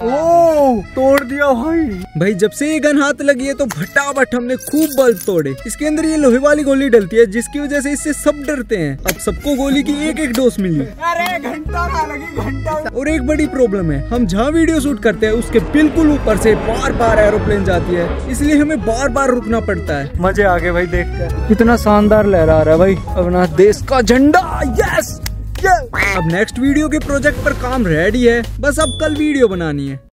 ओ तोड़ दिया भाई। जब से ये गन हाथ लगी है तो भटाभट हमने खूब बल्ब तोड़े। इसके अंदर ये लोहे वाली गोली डलती है जिसकी वजह से इससे सब डरते हैं। अब सबको गोली की एक एक डोज मिली। अरे घंटा ना लगी घंटा। और एक बड़ी प्रॉब्लम है, हम जहाँ वीडियो शूट करते हैं उसके बिल्कुल ऊपर से बार बार एरोप्लेन जाती है, इसलिए हमें बार बार रुकना पड़ता है। मजे आ गए भाई देखकर, कितना शानदार लहरा रहा है भाई अपना देश का झंडा। यस। अब नेक्स्ट वीडियो के प्रोजेक्ट पर काम रेडी है, बस अब कल वीडियो बनानी है।